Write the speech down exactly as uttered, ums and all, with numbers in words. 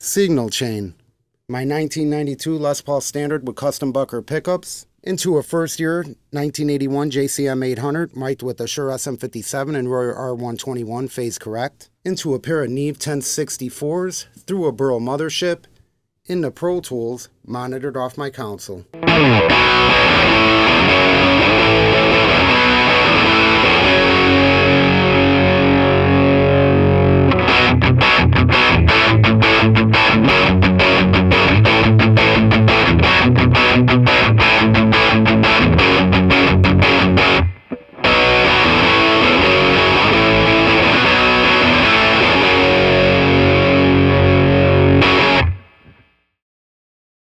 Signal chain. My nineteen ninety-two Les Paul Standard with custom bucker pickups into a first year nineteen eighty-one J C M eight hundred mic'd with a Shure S M fifty-seven and Royer R one twenty-one phase correct, into a pair of Neve ten sixty-fours through a Burl mothership, into Pro Tools, monitored off my console.